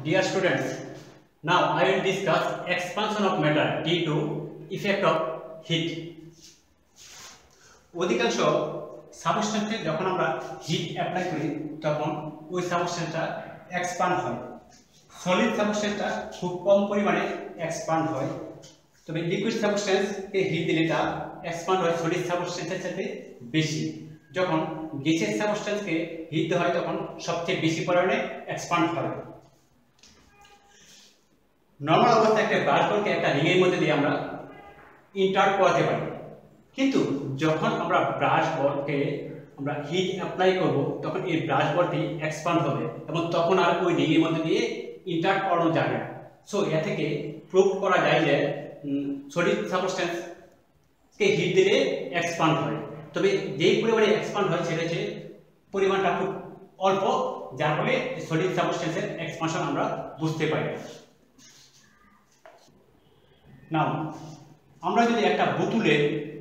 Dear students, now I will discuss expansion of matter due to effect of heat. অধিকাংশ সাবস্টেন্সে যখন আমরা hit apply করি তখন ওই সাবস্টেন্সটা এক্সপান্ড হয়। সলিড সাবস্টেন্সটা খুব কম পরিমাণে এক্সপান্ড হয়, তবে লিকুইড সাবস্টেন্সকে হিট দিলে তা এক্সপান্ড হয় সলিড সাবস্টেন্সের সাথে বেশি। যখন গ্যাসের সাবস্টেন্সকে হিট দেওয়া হয় তখন সবচেয়ে বেশি পরিমাণে এক্সপান্ড হয়। নর্মাল অবস্থায় একটা ব্রাশ বলকে একটা রিংয়ের মধ্যে দিয়ে আমরা ইন্টার্ট করাতে পারি, কিন্তু যখন আমরা ব্রাশ বলকে আমরা হিট অ্যাপ্লাই করব তখন এই ব্রাশ বলটি এক্সপান্ড হবে এবং তখন আর ওই রিংয়ের মধ্যে দিয়ে ইন্টার্ট করানো যাবে না। সো এ থেকে প্রুভ করা যায় যে সলিড সাবস্টেন্সকে হিট দিলে এক্সপান্ড হয়, তবে যেই পরিমাণে এক্সপান্ড হয় সেটা হচ্ছে পরিমাণটা খুব অল্প, যার ফলে সলিড সাবস্টেন্সের এক্সপানশন আমরা বুঝতে পারি। নাও আমরা যদি একটা বোতলে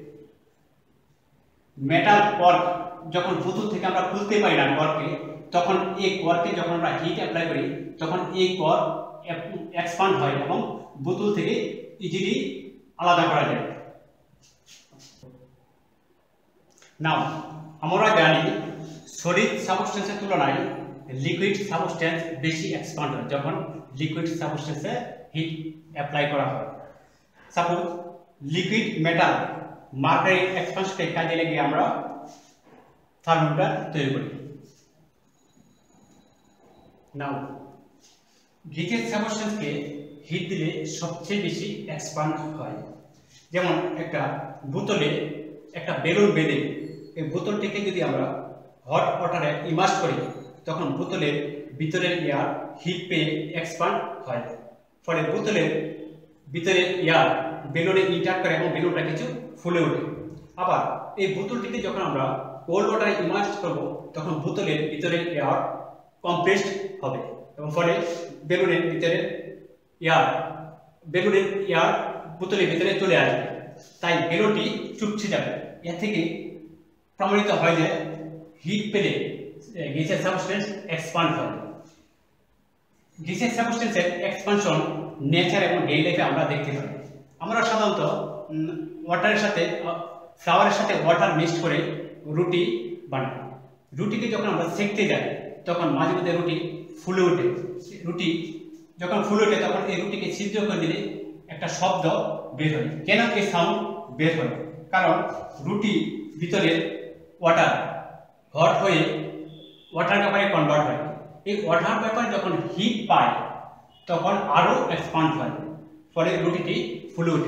মেটাল কর্ক যখন বোতল থেকে আমরা খুলতে পারি না কর্ককে, তখন এই কর্কে যখন আমরা হিট অ্যাপ্লাই করি তখন এই কর্ক এক্সপান্ড হয় এবং বোতল থেকে ইজিলি আলাদা করা যায়। নাও আমরা জানি সলিড সাবস্টেন্সের তুলনায় লিকুইড সাবস্টেন্স বেশি এক্সপান্ড হয় যখন লিকুইড সাবস্টেন্সে হিট অ্যাপ্লাই করা হয়। সাপোজ লিকুইড মেটাল মার্কারি এক্সপানশনকে কাজে লাগিয়ে আমরা থার্মোমিটার তৈরি করি। নাও গ্যাসের সাবস্টেন্সকে হিট দিলে সবচেয়ে বেশি এক্সপান্ড হয়। যেমন একটা বোতলে একটা বেলুন বেঁধে এই বোতলটিকে যদি আমরা হট ওয়াটারে ইমার্স করি তখন বোতলের ভিতরের এয়ার হিট পেয়ে এক্সপান্ড হয়, ফলে বোতলের ভিতরের এয়ার বেলুনে ইন্টার্ট করে এবং বেলুনটা কিছু ফুলে ওঠে। আবার এই বোতলটিকে যখন আমরা কোল্ড ওয়াটারে ইমার্স করব তখন বোতলের ভিতরের এয়ার কম্প্রেসড হবে এবং ফলে বেলুনের এয়ার বোতলের ভিতরে চলে আসবে, তাই বেলুনটি চুপসে যাবে। এর থেকে প্রমাণিত হয় যে হিট পেলে গ্যাসের সাবস্টেন্স এক্সপান্ড হয়। গ্যাসের সাবস্টেন্সের এক্সপানশন নেচার এবং ডেইলি লাইফে আমরা দেখতে পাই। আমরা সাধারণত ওয়াটারের সাথে ফ্লাওয়ারের সাথে ওয়াটার মিক্সড করে রুটি বানাই। রুটিকে যখন আমরা সেঁকতে যাই তখন মাঝে মধ্যে রুটি ফুলে ওঠে। রুটি যখন ফুলে ওঠে তখন এই রুটিকে ছিদ্র করে দিলে একটা শব্দ বের হয়। কেন এই সাউন্ড বের হয়? কারণ রুটি ভিতরে ওয়াটার হট হয়ে ওয়াটার পেপারে কনভার্ট হয়। এই ওয়াটার পেপার যখন হিট পায় তখন আরও এক্সপান্ড হয়, ফলে রুটিটি ফুলে ওঠে।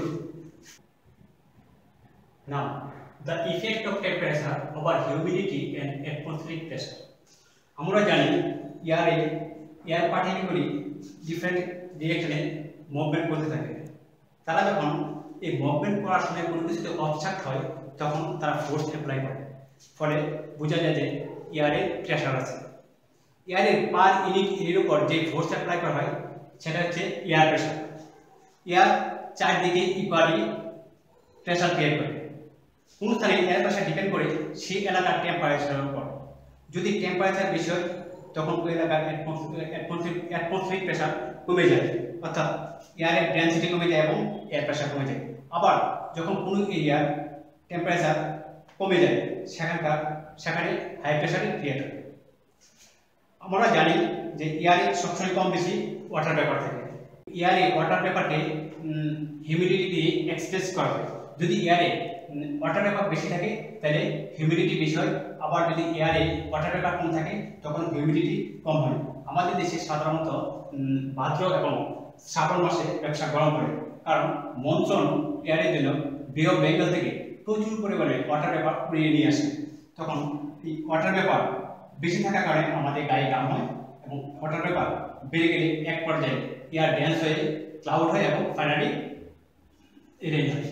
Now the effect of temperature over humidity and atmospheric pressure. আমরা জানি এয়ার পার্টিকেলগুলি ডিফারেন্ট ডিরেকশনে মুভমেন্ট করতে থাকে। তারা যখন এই মুভমেন্ট করার সময় কোনো কিছুতে অবস্ট্রাক্ট হয় তখন তারা ফোর্স অ্যাপ্লাই করে, ফলে বোঝা যায় যে এয়ারে প্রেশার আছে। এয়ারের পার ইউনিট এরিয়ার উপর যে ফোর্স অ্যাপ্লাই করা হয় সেটা হচ্ছে এয়ার প্রেশার। এয়ার চারদিকে ইকুয়ালি প্রেশার ক্রিয়েট করে। কোন স্থানে এয়ার প্রেশার ডিপেন্ড করে সেই এলাকার টেম্পারেচারের উপর। যদি টেম্পারেচার বেশি হয় তখন ওই এলাকার অ্যাটমসফিয়ারিক প্রেশার কমে যায়, অর্থাৎ এয়ারের ডেনসিটি কমে যায় এবং এয়ার প্রেশার কমে যায়। আবার যখন কোনো এরিয়ার টেম্পারেচার কমে যায় সেখানে হাই প্রেশারে ক্রিয়েট হয়। আমরা জানি যে এয়ারে সবসময় কম বেশি ওয়াটার পেপার থাকে। এয়ারে ওয়াটার পেপারকে হিউমিডিটি দিয়ে এক্সপ্রেস করা হয়। যদি এয়ারে ওয়াটার পেপার বেশি থাকে তাহলে হিউমিডিটি বেশি হয়, আবার যদি এয়ারে ওয়াটার পেপার কম থাকে তখন হিউমিডিটি কম হয়। আমাদের দেশে সাধারণত ভাদ্র এবং শ্রাবণ মাসে ব্যবসা গরম করে, কারণ মনসুন এয়ারের জন্য বে অফ বেঙ্গল থেকে প্রচুর পরিমাণে ওয়াটার পেপার উড়িয়ে নিয়ে আসে। তখন এই ওয়াটার পেপার বেশি থাকার কারণে আমাদের গায়ে ঘাম হয় এবং ওয়াটার পেপার বেড়ে গেলে এক পর্যায়ে এয়ার ডেন্স হয়ে ক্লাউড হয় এবং ফাইনালি রেইন হয়।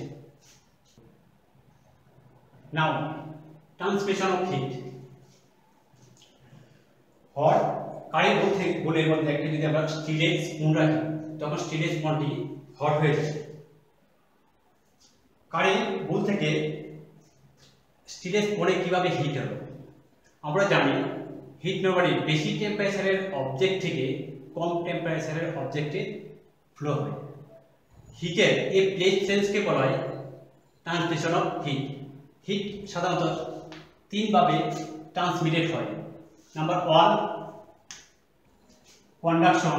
Now transmission of heat. Hot curry বোলের মধ্যে একটা যদি আমরা স্টিলের স্পুন রাখি তখন স্টিলের স্পুনটি হট হয়ে যায়। কারি বোল থেকে স্টিলের স্পুনে কিভাবে হিট হবে? আমরা জানি হিট নরমালি বেশি টেম্পারেচারের অবজেক্ট থেকে কম টেম্পারেচারের অবজেক্টে ফ্লো হয়। হিটের এই প্লেস চেঞ্জকে বলা হয় ট্রান্সমিশন অফ হিট। হিট সাধারণত তিনভাবে ট্রান্সমিটেড হয়। Number 1 conduction,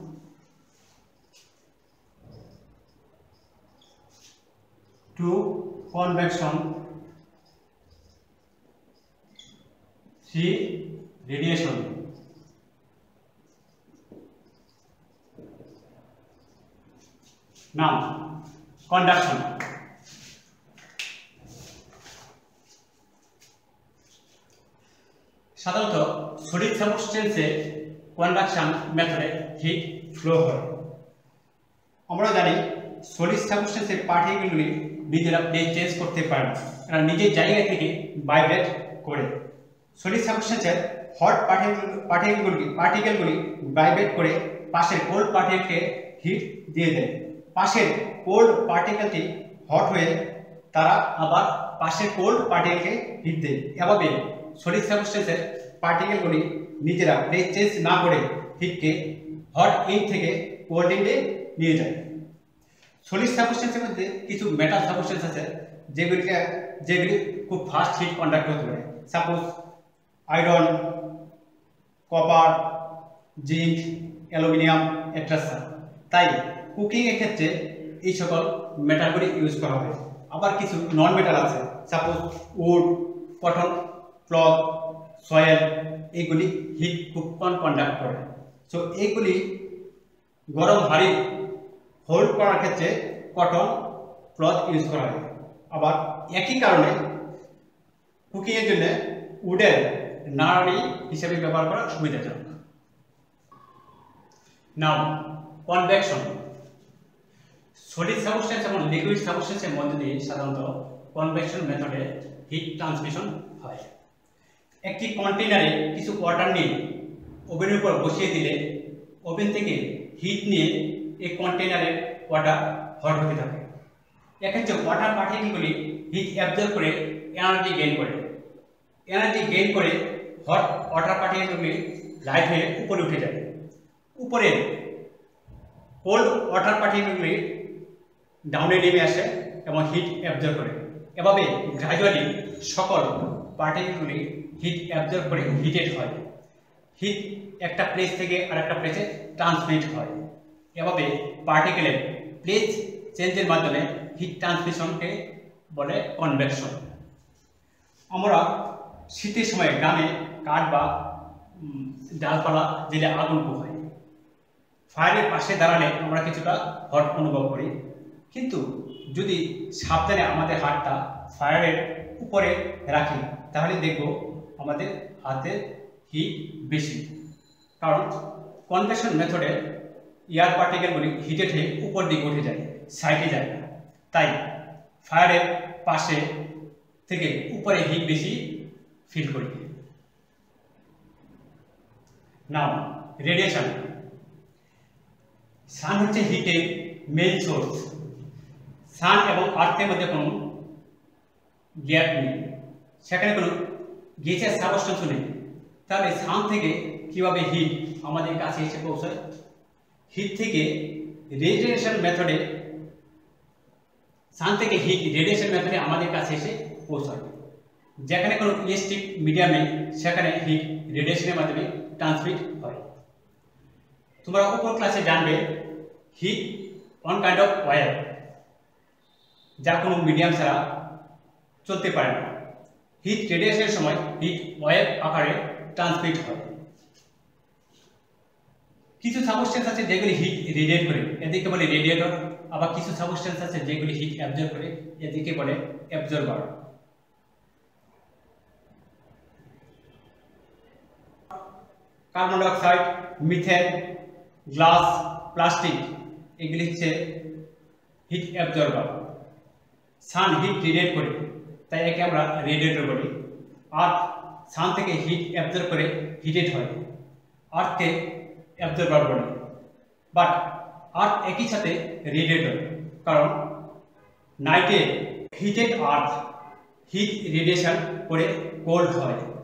2 convection, 3 radiation. Now conduction. সাধারণত সলিড সাবস্টেন্সে কন্ডাকশন মেথডে হিট ফ্লো হয়। আমরা জানি সলিড সাবস্টেন্সের পার্টিকেলগুলি নিজেরা প্লেস চেঞ্জ করতে পারে না, এরা নিজের জায়গা থেকে ভাইব্রেট করে। সলিড সাবস্টেন্সের হট পার্টিকেলগুলি ভাইব্রেট করে পাশের কোল্ড পার্টিকেলকে হিট দিয়ে দেয়। পাশের কোল্ড পার্টিকেলটি হট হয়ে তারা আবার পাশের কোল্ড পার্টিকেলকে হিট দেয়। এভাবে সলিড সাবস্টেন্সের পার্টিকেলগুলি নিজেরা প্লেস চেঞ্জ না করে হিটকে হট ইন থেকে কোল্ড ইনে নিয়ে যায়। সলিড সাবস্টেন্সের মধ্যে কিছু মেটাল সাবস্টেন্স আছে যেগুলি খুব ফাস্ট হিট কন্ডাক্ট করতে পারে। Suppose iron, copper, zinc, aluminium, etcetera. তাই কুকিং এর ক্ষেত্রে এই সকল মেটালগুলি ইউজ করা হয়। আবার কিছু নন মেটাল আছে, suppose wood, cotton, cloth, soil, এইগুলি হিট খুব কম কন্ডাক্ট করে। সো এইগুলি গরম ভারী হোল্ড করার ক্ষেত্রে কটন, ক্লথ ইউজ করা হয়। আবার একই কারণে কুকিং এর জন্য উডের নাড়ানি হিসেবে ব্যবহার করা সুবিধাজনক। Now convection. সলিড সাবস্টেন্স এবং লিকুইড সাবস্টেন্সের মধ্যে দিয়ে সাধারণত কনভেকশন মেথডে হিট ট্রান্সমিশন হয়। একটি কন্টেইনারে কিছু ওয়াটার নিয়ে ওভেনের উপর বসিয়ে দিলে ওভেন থেকে হিট নিয়ে এই কন্টেইনারের ওয়াটার হট হতে থাকে। এক্ষেত্রে ওয়াটার পার্টিকেলগুলি হিট অ্যাবজর্ব করে এনার্জি গেইন করে। হট ওয়াটার পার্টিকেলগুলি লাইট হয়ে উপরে উঠে যায়। উপরে কোল্ড ওয়াটার পার্টিকেলগুলি ডাউনে নেমে আসে এবং হিট অ্যাবজর্ব করে। এভাবে গ্রাজুয়ালি সকল পার্টিকেলগুলি হিট অ্যাবজর্ব করে হিটেড হয়। হিট একটা প্লেস থেকে আরেকটা প্লেসে ট্রান্সমিট হয়। এভাবে পার্টিকেলের প্লেস চেঞ্জের মাধ্যমে হিট ট্রান্সমিশনকে বলে কনভেকশন। আমরা শীতের সময় গ্রামে কাঠ বা ডালপালা জেলে আগুন পোহাই। ফায়ারের পাশে দাঁড়ালে আমরা কিছুটা হট অনুভব করি, কিন্তু যদি সাবধানে আমাদের হাতটা ফায়ারের উপরে রাখি তাহলে দেখব আমাদের হাতের হিট বেশি। কারণ কনভেকশন মেথডে এয়ার পার্টিকেলগুলি হিটেড হয়ে উপর দিকে উঠে যায়, সাইডে যায় না। তাই ফায়ারের পাশে থেকে উপরে হিট বেশি ফিল করি। নাও রেডিয়েশন। সান হচ্ছে হিটের মেইন সোর্স। সান এবং আর্থের মধ্যে কোনো গ্যাপ নেই, সেখানে কোনো গ্যাসের সাবস্টেন্স নেই। তাহলে সান থেকে কিভাবে হিট আমাদের কাছে এসে পৌঁছায়? হিট থেকে রেডিয়েশন মেথডে, সান থেকে হিট রেডিয়েশন মেথডে আমাদের কাছে এসে পৌঁছায়। যেখানে কোনো ইলেকট্রিক মিডিয়াম নেই সেখানে হিট রেডিয়েশনের মাধ্যমে ট্রান্সমিট হয়। তোমরা উপর ক্লাসে জানবে heat one kind of wave, যা কোনো মিডিয়াম ছাড়া চলতে পারে না। হিট রেডিয়েশনের সময় হিট ওয়েভ আকারে ট্রান্সমিট হয়। কিছু সাবস্টেন্স আছে যেগুলি হিট রেডিয়েট করে, এদিকে বলে রেডিয়েটর। আবার কিছু সাবস্টেন্স আছে যেগুলি হিট অ্যাবজর্ব করে, এদিকে বলে absorber. Carbon dioxide, methane, glass, plastic এগুলি হচ্ছে heat absorber. Sun heat radiate করে, তাই একে আমরা রেডিয়েটর বলি। আর্থ সান থেকে হিট অ্যাবজর্ব করে হিটেড হয়, আর্থকে অ্যাবজর্বার বলি। বাট আর্থ একই সাথে রেডিয়েটর, কারণ নাইটে হিটেড আর্থ হিট রেডিয়েশন করে কোল্ড হয়।